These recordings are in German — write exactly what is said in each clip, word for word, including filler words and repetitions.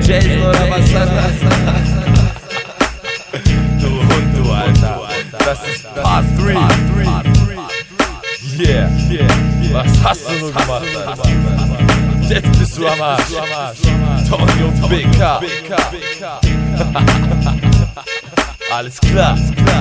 Jason oder was ist das? Du Hund, du Alter. Das ist Part drei. Yeah, was hast du so gemacht, Alter? Jetzt bist du am Arsch. Tony und B K. Alles klar.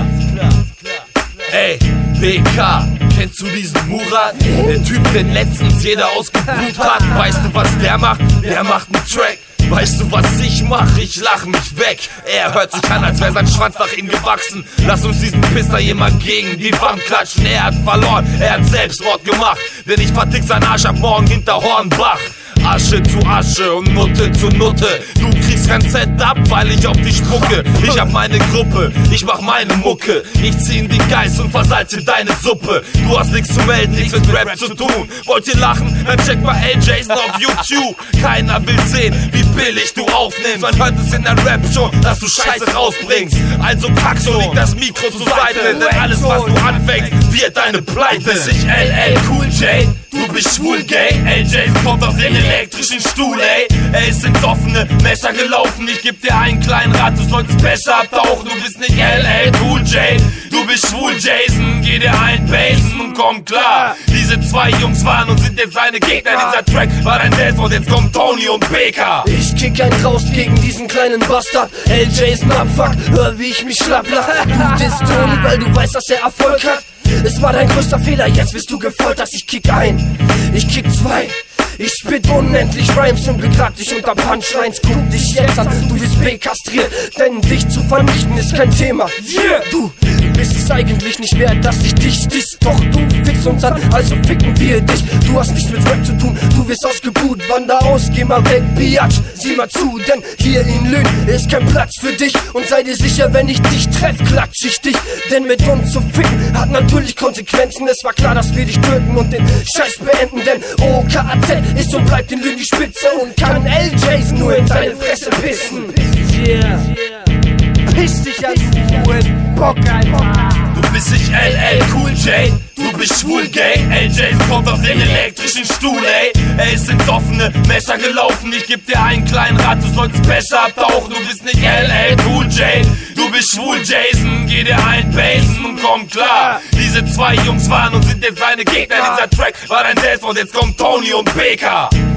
Ey, B K, kennst du diesen Murat? Der Typ, den letztens jeder ausgebucht hat. Weißt du, was der macht? Der macht einen Track. Weißt du, was ich mach? Ich lach mich weg. Er hört sich an, als wäre sein Schwanz nach ihm gewachsen. Lass uns diesen Pisser jemand gegen die Wand klatschen. Er hat verloren, er hat Selbstmord gemacht. Denn ich vertick sein Arsch ab morgen hinter Hornbach. Asche zu Asche und Nutte zu Nutte. Du kriegst kein Cent ab, weil ich auf dich spucke. Ich hab meine Gruppe, ich mach meine Mucke. Ich zieh in die Geist und versalze deine Suppe. Du hast nichts zu melden, nichts mit Rap zu tun. Wollt ihr lachen? Dann check mal L Jason auf YouTube. Keiner will sehen, wie billig du aufnimmst. Man hört es in der Rap schon, dass du Scheiße rausbringst. Also packst du, leg das Mikro zur Seite. Denn alles, was du anfängst, wird deine Pleite. Du bist nicht L L Cool J, du bist schwul gay. L Jason kommt auf den elektrischen Stuhl, ey. Er ist ins offene Messer gelaufen. Ich geb dir einen kleinen Rat, du sollst besser abtauchen. Du bist nicht L L Cool J, du bist schwul Jason. Geh dir einen basen und komm klar. Diese zwei Jungs waren und sind jetzt seine Gegner. Dieser Track war dein Dance und jetzt kommt Tony und B K. Ich kick einen raus gegen diesen kleinen Bastard. L Jason abfuck, hör wie ich mich schlapp lach. Du disst Tony, weil du weißt, dass er Erfolg hat. Es war dein größter Fehler, jetzt wirst du gefoltert. Ich kick ein, ich kick zwei. Ich spit unendlich Rhymes und begrad dich unter Punchlines. Guck dich jetzt an, du wirst B-kastriert, denn dich zu vernichten ist kein Thema. Yeah! Du bist es eigentlich nicht wert, dass ich dich diss. Doch du fickst uns an, also ficken wir dich. Du hast nichts mit Rap zu tun, du wirst ausgebuht. Wander aus, geh mal weg, Biatch, sieh mal zu, denn hier in Lünen ist kein Platz für dich. Und sei dir sicher, wenn ich dich treff, klatsch ich dich. Denn mit uns zu ficken hat natürlich Konsequenzen. Es war klar, dass wir dich töten und den Scheiß beenden. Denn O K A Z ist und bleibt in Lünen die Spitze und kann L Jason nur in seine Fresse pissen. Yeah. Piss dich an, du Bock, Alter. Du bist nicht L L Cool J, du bist schwul gay. L Jason kommt auf den elektrischen Stuhl, ey. Er ist ins offene Messer gelaufen. Ich geb dir einen kleinen Rat, du sollst besser abtauchen. Du bist nicht L L Cool J, du bist schwul Jason. Geh dir einen basen und komm klar. Diese zwei Jungs waren und sind jetzt seine Gegner. Dieser Track war dein Dance und jetzt kommt Tony und B K.